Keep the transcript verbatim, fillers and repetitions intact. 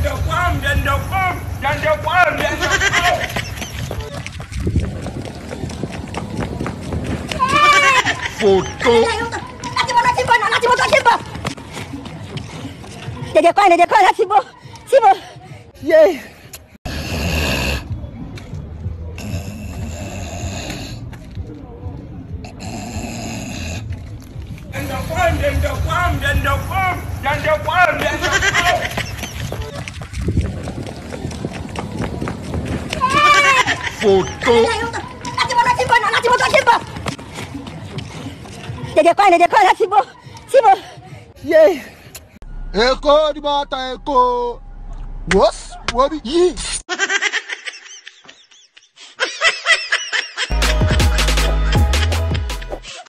Foto. Dede kwa, dede kwa, c'est bon, c'est bon. Yeah. Foto. Dede kwa, dede kwa, c'est bon, c'est bon. Yeah. Eko di mata eko. Was? Wabi. Yi.